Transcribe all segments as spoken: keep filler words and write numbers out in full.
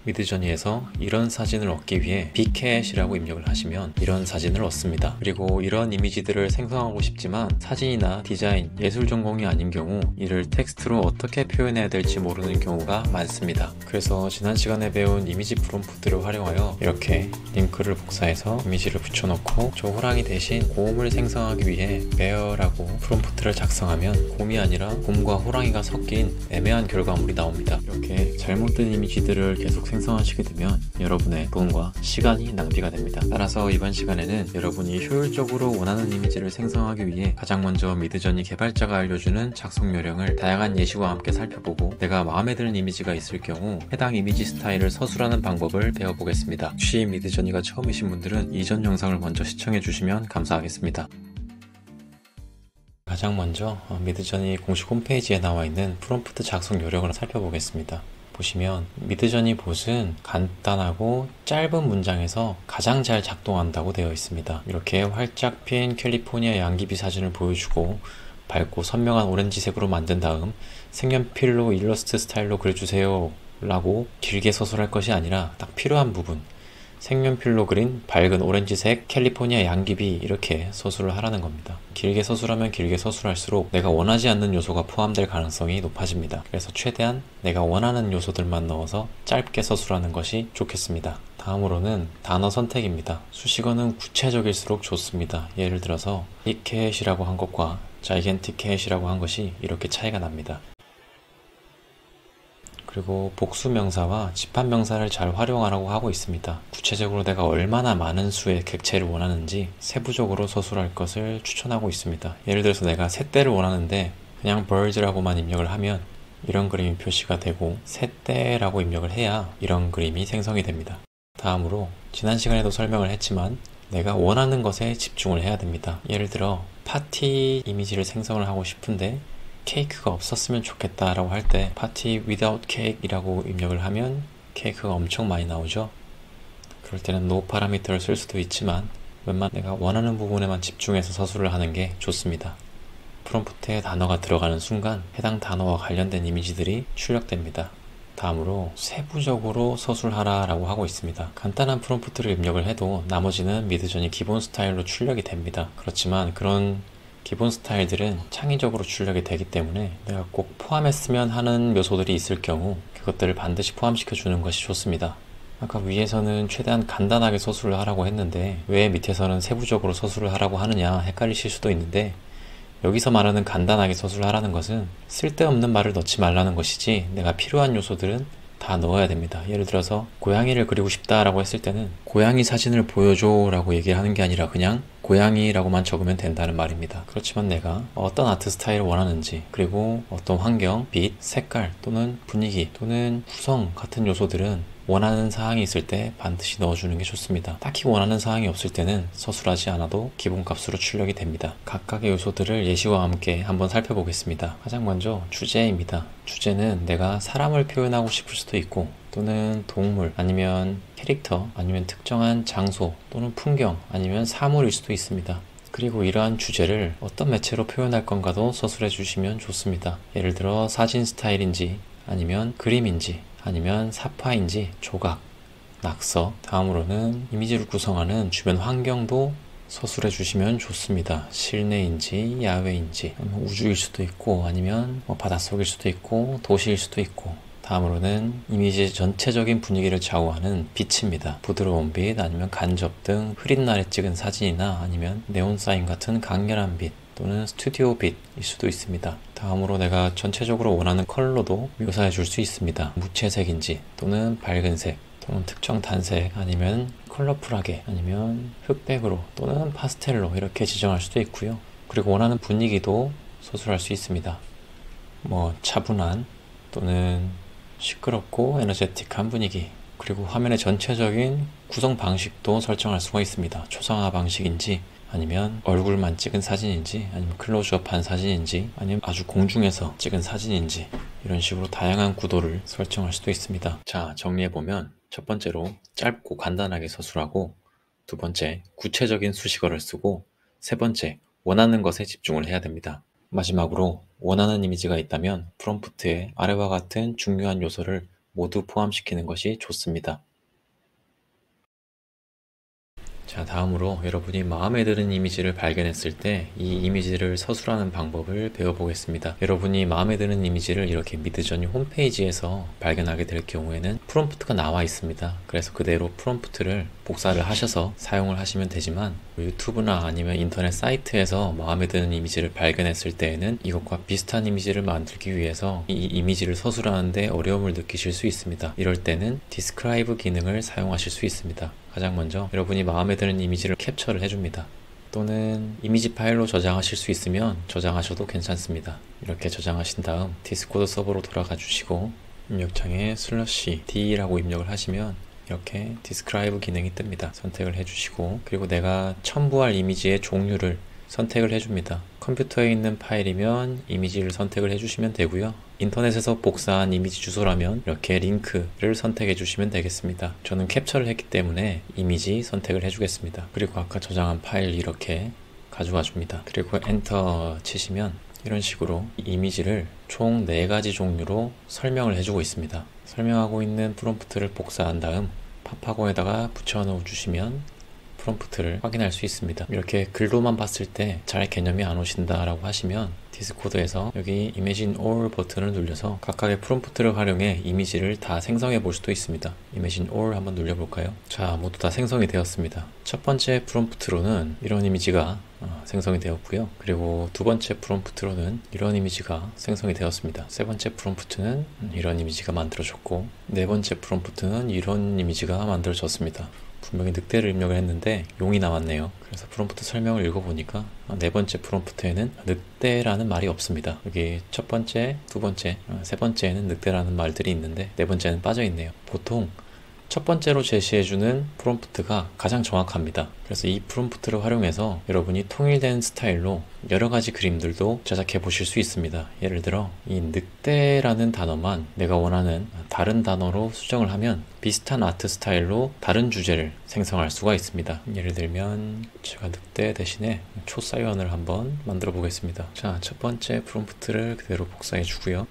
미드저니에서 이런 사진을 얻기 위해 빅캣이라고 입력을 하시면 이런 사진을 얻습니다. 그리고 이런 이미지들을 생성하고 싶지만 사진이나 디자인, 예술 전공이 아닌 경우 이를 텍스트로 어떻게 표현해야 될지 모르는 경우가 많습니다. 그래서 지난 시간에 배운 이미지 프롬프트를 활용하여 이렇게 링크를 복사해서 이미지를 붙여놓고 저 호랑이 대신 곰을 생성하기 위해 bear라고 프롬프트를 작성하면 곰이 아니라 곰과 호랑이가 섞인 애매한 결과물이 나옵니다. 이렇게 잘못된 이미지들을 계속 생성하시게 되면 여러분의 돈과 시간이 낭비가 됩니다. 따라서 이번 시간에는 여러분이 효율적으로 원하는 이미지를 생성하기 위해 가장 먼저 미드저니 개발자가 알려주는 작성 요령을 다양한 예시와 함께 살펴보고 내가 마음에 드는 이미지가 있을 경우 해당 이미지 스타일을 서술하는 방법을 배워보겠습니다. 혹시 미드저니가 처음이신 분들은 이전 영상을 먼저 시청해 주시면 감사하겠습니다. 가장 먼저 미드저니 공식 홈페이지에 나와 있는 프롬프트 작성 요령을 살펴보겠습니다. 보시면 미드저니 봇은 간단하고 짧은 문장에서 가장 잘 작동한다고 되어 있습니다. 이렇게 활짝 핀 캘리포니아 양귀비 사진을 보여주고 밝고 선명한 오렌지색으로 만든 다음 색연필로 일러스트 스타일로 그려주세요 라고 길게 서술할 것이 아니라 딱 필요한 부분, 색연필로 그린 밝은 오렌지색 캘리포니아 양귀비 이렇게 서술을 하라는 겁니다. 길게 서술하면 길게 서술할수록 내가 원하지 않는 요소가 포함될 가능성이 높아집니다. 그래서 최대한 내가 원하는 요소들만 넣어서 짧게 서술하는 것이 좋겠습니다. 다음으로는 단어 선택입니다. 수식어는 구체적일수록 좋습니다. 예를 들어서 빅캣이라고 한 것과 자이겐틱캣이라고 한 것이 이렇게 차이가 납니다. 그리고 복수명사와 집합명사를 잘 활용하라고 하고 있습니다. 구체적으로 내가 얼마나 많은 수의 객체를 원하는지 세부적으로 서술할 것을 추천하고 있습니다. 예를 들어서 내가 셋대를 원하는데 그냥 birds라고만 입력을 하면 이런 그림이 표시가 되고 셋대라고 입력을 해야 이런 그림이 생성이 됩니다. 다음으로 지난 시간에도 설명을 했지만 내가 원하는 것에 집중을 해야 됩니다. 예를 들어 파티 이미지를 생성을 하고 싶은데 케이크가 없었으면 좋겠다 라고 할 때 party without cake 이라고 입력을 하면 케이크가 엄청 많이 나오죠. 그럴 때는 no parameter를 쓸 수도 있지만 웬만 내가 원하는 부분에만 집중해서 서술을 하는 게 좋습니다. 프롬프트에 단어가 들어가는 순간 해당 단어와 관련된 이미지들이 출력됩니다. 다음으로 세부적으로 서술하라 라고 하고 있습니다. 간단한 프롬프트를 입력을 해도 나머지는 미드저니 기본 스타일로 출력이 됩니다. 그렇지만 그런 기본 스타일들은 창의적으로 출력이 되기 때문에 내가 꼭 포함했으면 하는 요소들이 있을 경우 그것들을 반드시 포함시켜 주는 것이 좋습니다. 아까 위에서는 최대한 간단하게 서술을 하라고 했는데 왜 밑에서는 세부적으로 서술을 하라고 하느냐 헷갈리실 수도 있는데 여기서 말하는 간단하게 서술을 하라는 것은 쓸데없는 말을 넣지 말라는 것이지 내가 필요한 요소들은 다 넣어야 됩니다. 예를 들어서 고양이를 그리고 싶다라고 했을 때는 고양이 사진을 보여줘 라고 얘기를 하는 게 아니라 그냥 고양이라고만 적으면 된다는 말입니다. 그렇지만 내가 어떤 아트 스타일을 원하는지 그리고 어떤 환경, 빛, 색깔 또는 분위기 또는 구성 같은 요소들은 원하는 사항이 있을 때 반드시 넣어주는 게 좋습니다. 딱히 원하는 사항이 없을 때는 서술하지 않아도 기본값으로 출력이 됩니다. 각각의 요소들을 예시와 함께 한번 살펴보겠습니다. 가장 먼저 주제입니다. 주제는 내가 사람을 표현하고 싶을 수도 있고 또는 동물 아니면 캐릭터 아니면 특정한 장소 또는 풍경 아니면 사물일 수도 있습니다. 그리고 이러한 주제를 어떤 매체로 표현할 건가도 서술해 주시면 좋습니다. 예를 들어 사진 스타일인지 아니면 그림인지 아니면 사파인지 조각, 낙서, 다음으로는 이미지를 구성하는 주변 환경도 서술해 주시면 좋습니다. 실내인지 야외인지 우주일 수도 있고 아니면 뭐 바닷속일 수도 있고 도시일 수도 있고 다음으로는 이미지 전체적인 분위기를 좌우하는 빛입니다. 부드러운 빛 아니면 간접 등 흐린 날에 찍은 사진이나 아니면 네온사인 같은 강렬한 빛 또는 스튜디오 빛일 수도 있습니다. 다음으로 내가 전체적으로 원하는 컬러도 묘사해 줄 수 있습니다. 무채색인지 또는 밝은색 또는 특정 단색 아니면 컬러풀하게 아니면 흑백으로 또는 파스텔로 이렇게 지정할 수도 있고요. 그리고 원하는 분위기도 서술할 수 있습니다. 뭐 차분한 또는 시끄럽고 에너제틱한 분위기 그리고 화면의 전체적인 구성 방식도 설정할 수가 있습니다. 초상화 방식인지 아니면 얼굴만 찍은 사진인지 아니면 클로즈업한 사진인지 아니면 아주 공중에서 찍은 사진인지 이런 식으로 다양한 구도를 설정할 수도 있습니다. 자, 정리해보면 첫 번째로 짧고 간단하게 서술하고 두 번째 구체적인 수식어를 쓰고 세 번째 원하는 것에 집중을 해야 됩니다. 마지막으로 원하는 이미지가 있다면 프롬프트에 아래와 같은 중요한 요소를 모두 포함시키는 것이 좋습니다. 자, 다음으로 여러분이 마음에 드는 이미지를 발견했을 때 이 이미지를 서술하는 방법을 배워보겠습니다. 여러분이 마음에 드는 이미지를 이렇게 미드저니 홈페이지에서 발견하게 될 경우에는 프롬프트가 나와 있습니다. 그래서 그대로 프롬프트를 복사를 하셔서 사용을 하시면 되지만 유튜브나 아니면 인터넷 사이트에서 마음에 드는 이미지를 발견했을 때에는 이것과 비슷한 이미지를 만들기 위해서 이 이미지를 서술하는데 어려움을 느끼실 수 있습니다. 이럴 때는 디스크라이브 기능을 사용하실 수 있습니다. 가장 먼저 여러분이 마음에 드는 이미지를 캡처를 해줍니다. 또는 이미지 파일로 저장하실 수 있으면 저장하셔도 괜찮습니다. 이렇게 저장하신 다음 디스코드 서버로 돌아가 주시고 입력창에 슬러시 D라고 입력을 하시면 이렇게 디스크라이브 기능이 뜹니다. 선택을 해주시고 그리고 내가 첨부할 이미지의 종류를 선택을 해줍니다. 컴퓨터에 있는 파일이면 이미지를 선택을 해주시면 되고요. 인터넷에서 복사한 이미지 주소라면 이렇게 링크를 선택해 주시면 되겠습니다. 저는 캡처를 했기 때문에 이미지 선택을 해주겠습니다. 그리고 아까 저장한 파일 이렇게 가져와 줍니다. 그리고 엔터 치시면 이런 식으로 이미지를 총 네 가지 종류로 설명을 해주고 있습니다. 설명하고 있는 프롬프트를 복사한 다음 팝하고에다가 붙여 넣어 주시면 프롬프트를 확인할 수 있습니다. 이렇게 글로만 봤을 때 잘 개념이 안 오신다 라고 하시면 디스코드에서 여기 Imagine All 버튼을 눌러서 각각의 프롬프트를 활용해 이미지를 다 생성해 볼 수도 있습니다. Imagine All 한번 눌러볼까요? 자, 모두 다 생성이 되었습니다. 첫 번째 프롬프트로는 이런 이미지가 어, 생성이 되었고요. 그리고 두 번째 프롬프트로는 이런 이미지가 생성이 되었습니다. 세 번째 프롬프트는 이런 이미지가 만들어졌고 네 번째 프롬프트는 이런 이미지가 만들어졌습니다. 분명히 늑대를 입력을 했는데 용이 나왔네요. 그래서 프롬프트 설명을 읽어보니까 네 번째 프롬프트에는 늑대라는 말이 없습니다. 여기 첫 번째, 두 번째, 세 번째에는 늑대라는 말들이 있는데 네 번째는 빠져있네요. 보통 첫 번째로 제시해주는 프롬프트가 가장 정확합니다. 그래서 이 프롬프트를 활용해서 여러분이 통일된 스타일로 여러가지 그림들도 제작해 보실 수 있습니다. 예를 들어 이 늑대라는 단어만 내가 원하는 다른 단어로 수정을 하면 비슷한 아트 스타일로 다른 주제를 생성할 수가 있습니다. 예를 들면 제가 늑대 대신에 초사연을 한번 만들어 보겠습니다. 자, 첫 번째 프롬프트를 그대로 복사해 주고요.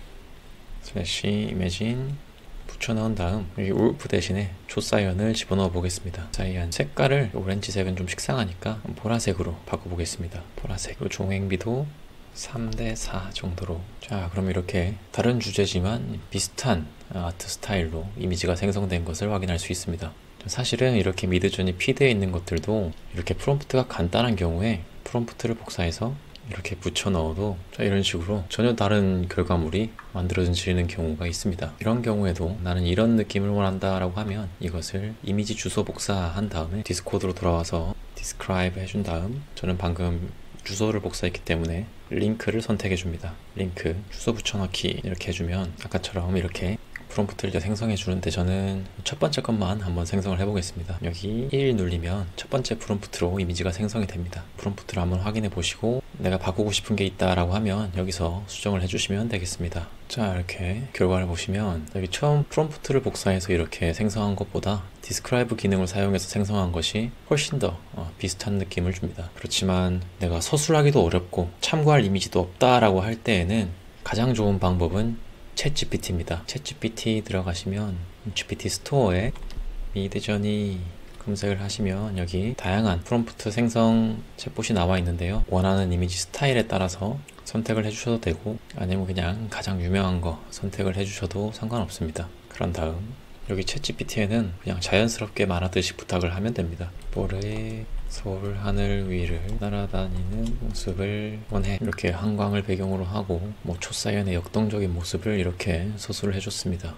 슬래시 imagine 붙여넣은 다음 여기 울프 대신에 조사이언을 집어넣어 보겠습니다. 사이언 색깔을 오렌지색은 좀 식상하니까 보라색으로 바꿔보겠습니다. 보라색. 그리고 종횡비도 삼 대 사 정도로. 자, 그럼 이렇게 다른 주제지만 비슷한 아트 스타일로 이미지가 생성된 것을 확인할 수 있습니다. 사실은 이렇게 미드저니 피드에 있는 것들도 이렇게 프롬프트가 간단한 경우에 프롬프트를 복사해서 이렇게 붙여 넣어도 이런 식으로 전혀 다른 결과물이 만들어지는 경우가 있습니다. 이런 경우에도 나는 이런 느낌을 원한다 라고 하면 이것을 이미지 주소 복사한 다음에 디스코드로 돌아와서 디스크라이브 해준 다음 저는 방금 주소를 복사했기 때문에 링크를 선택해 줍니다. 링크 주소 붙여넣기 이렇게 해주면 아까처럼 이렇게 프롬프트를 이제 생성해 주는데 저는 첫 번째 것만 한번 생성을 해보겠습니다. 여기 일 누르면 첫 번째 프롬프트로 이미지가 생성이 됩니다. 프롬프트를 한번 확인해 보시고 내가 바꾸고 싶은 게 있다 라고 하면 여기서 수정을 해주시면 되겠습니다. 자, 이렇게 결과를 보시면 여기 처음 프롬프트를 복사해서 이렇게 생성한 것보다 디스크라이브 기능을 사용해서 생성한 것이 훨씬 더 어, 비슷한 느낌을 줍니다. 그렇지만 내가 서술하기도 어렵고 참고할 이미지도 없다 라고 할 때에는 가장 좋은 방법은 챗지피티입니다. 챗지피티 들어가시면 지피티 스토어에 미드저니 검색을 하시면 여기 다양한 프롬프트 생성 챗봇이 나와 있는데요. 원하는 이미지 스타일에 따라서 선택을 해주셔도 되고 아니면 그냥 가장 유명한 거 선택을 해주셔도 상관없습니다. 그런 다음 여기 챗지피티에는 그냥 자연스럽게 말하듯이 부탁을 하면 됩니다. 볼에 서울 하늘 위를 날아다니는 모습을 원해. 이렇게 한광을 배경으로 하고 뭐 초사연의 역동적인 모습을 이렇게 서술을 해줬습니다.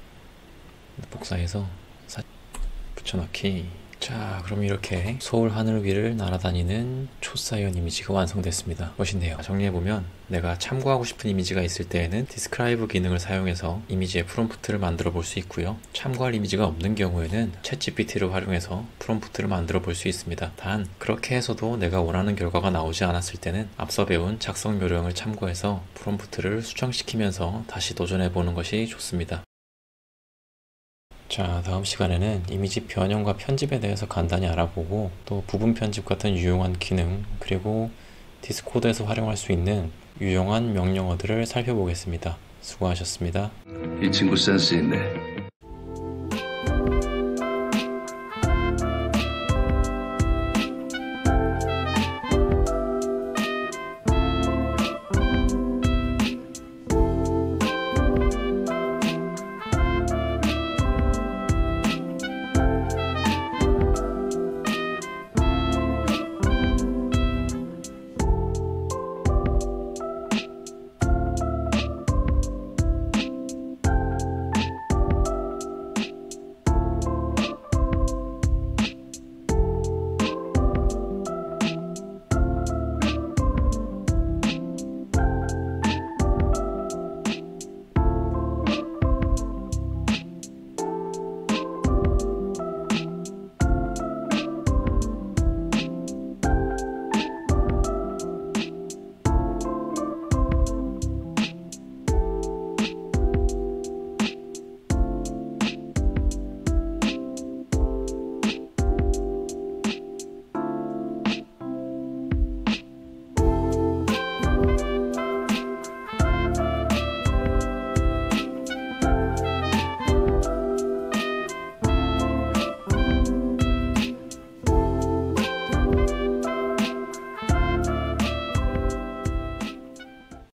복사해서 사... 붙여넣기. 자, 그럼 이렇게 서울 하늘 위를 날아다니는 초사연 이미지가 완성됐습니다. 멋있네요. 정리해보면 내가 참고하고 싶은 이미지가 있을 때에는 디스크라이브 기능을 사용해서 이미지의 프롬프트를 만들어 볼 수 있고요. 참고할 이미지가 없는 경우에는 챗지피티를 활용해서 프롬프트를 만들어 볼 수 있습니다. 단 그렇게 해서도 내가 원하는 결과가 나오지 않았을 때는 앞서 배운 작성 요령을 참고해서 프롬프트를 수정시키면서 다시 도전해보는 것이 좋습니다. 자, 다음 시간에는 이미지 변형과 편집에 대해서 간단히 알아보고 또 부분 편집 같은 유용한 기능 그리고 디스코드에서 활용할 수 있는 유용한 명령어들을 살펴보겠습니다. 수고하셨습니다. 이 친구 센스 있네.